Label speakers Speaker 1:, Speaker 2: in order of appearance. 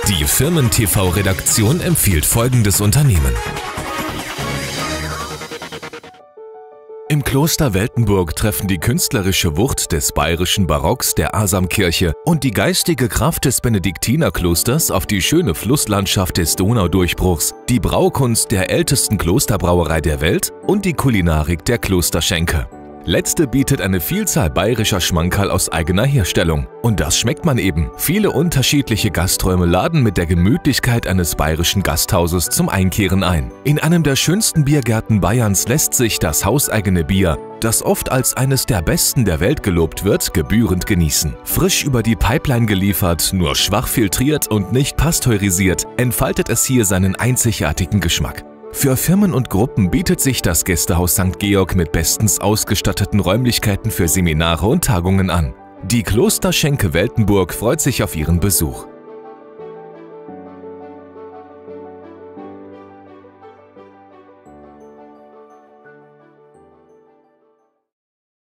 Speaker 1: Die Firmen-TV-Redaktion empfiehlt folgendes Unternehmen. Im Kloster Weltenburg treffen die künstlerische Wucht des bayerischen Barocks der Asamkirche und die geistige Kraft des Benediktinerklosters auf die schöne Flusslandschaft des Donaudurchbruchs, die Braukunst der ältesten Klosterbrauerei der Welt und die Kulinarik der Klosterschenke. Letzte bietet eine Vielzahl bayerischer Schmankerl aus eigener Herstellung. Und das schmeckt man eben. Viele unterschiedliche Gasträume laden mit der Gemütlichkeit eines bayerischen Gasthauses zum Einkehren ein. In einem der schönsten Biergärten Bayerns lässt sich das hauseigene Bier, das oft als eines der besten der Welt gelobt wird, gebührend genießen. Frisch über die Pipeline geliefert, nur schwach filtriert und nicht pasteurisiert, entfaltet es hier seinen einzigartigen Geschmack. Für Firmen und Gruppen bietet sich das Gästehaus St. Georg mit bestens ausgestatteten Räumlichkeiten für Seminare und Tagungen an. Die Klosterschenke Weltenburg freut sich auf Ihren Besuch.